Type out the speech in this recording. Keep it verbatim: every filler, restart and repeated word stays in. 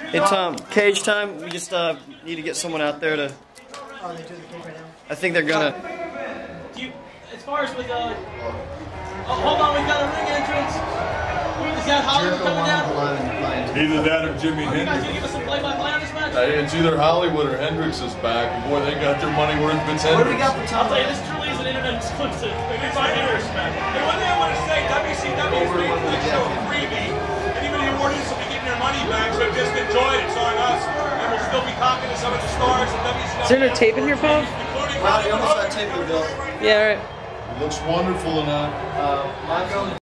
Hey Tom, cage time. We just uh, need to get someone out there to. Oh, they do the cage right now? I think they're gonna. Do you, as far as with uh, oh, hold on, we've got a ring entrance. Is that Hollywood coming down? Either that or Jimi Are you guys Hendrix. gonna give us some play-by-play on this match? Uh, It's either Hollywood or Hendrix is back. Boy, they got their money worth. Vince What do we Hendrix. got for I'll Tom? tell you, this truly is an internet exclusive. It's on respect. And one thing I want to say, W C W is making this show a freebie. Anybody who ordered this will be getting their money back, so just enjoy it. It's on us. And we'll still be talking to some of the stars at W C W. Is there no tape in here, Paul? Including Wow, you almost got tape with Bill. Yeah, right. It looks wonderful in that. Uh, Marco.